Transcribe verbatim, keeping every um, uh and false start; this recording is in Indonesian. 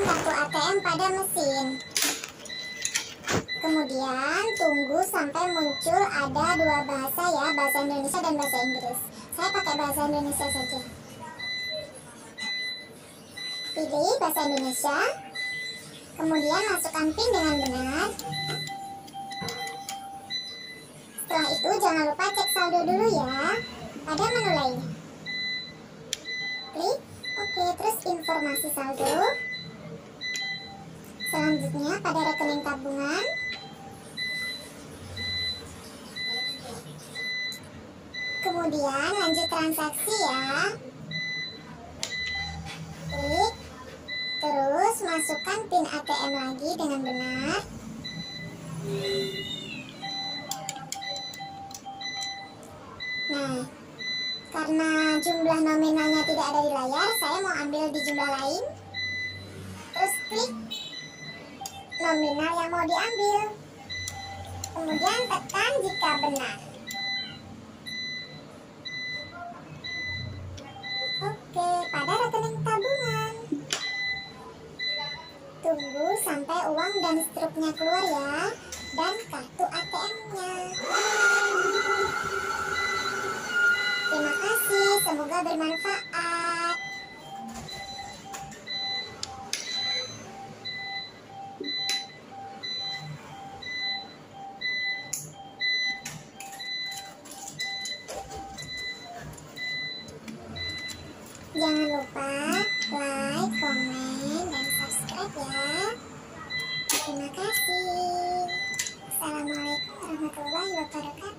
kartu A T M pada mesin. Kemudian tunggu sampai muncul ada dua bahasa ya, bahasa Indonesia dan bahasa Inggris. Saya pakai bahasa Indonesia saja. Pilih bahasa Indonesia. Kemudian masukkan PIN dengan benar. Setelah itu jangan lupa cek saldo dulu ya pada menu lainnya. Klik oke, terus informasi saldo. Selanjutnya pada rekening tabungan. Kemudian lanjut transaksi ya. Klik. Terus masukkan PIN A T M lagi dengan benar. Nah, karena jumlah nominalnya tidak ada di layar, saya mau ambil di jumlah lain. Terus klik nominal yang mau diambil. Kemudian tekan jika benar. Oke, pada rekening tabungan. Tunggu sampai uang dan struknya keluar ya, dan kartu A T M-nya. Terima kasih, semoga bermanfaat. Jangan lupa like, komen, dan subscribe ya. Terima kasih. Assalamualaikum warahmatullahi wabarakatuh.